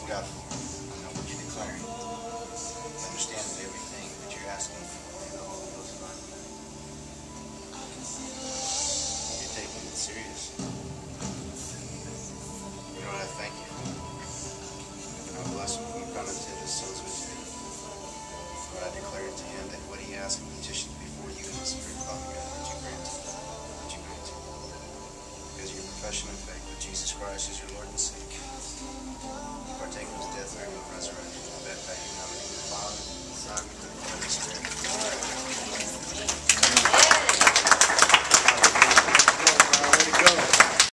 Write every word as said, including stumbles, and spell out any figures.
God for. I know what you're declaring. Understand that everything that you're asking for in the Holy Ghost, you're taking it serious. Lord, I thank you. I bless him from the crown of his head to the soles of his feet. Lord, I declare to him that what he asks and petitions before you in the Spirit, Father God, that you grant it. That you grant it. Because of your profession of faith that Jesus Christ is your Lord and Savior. You partake of his death,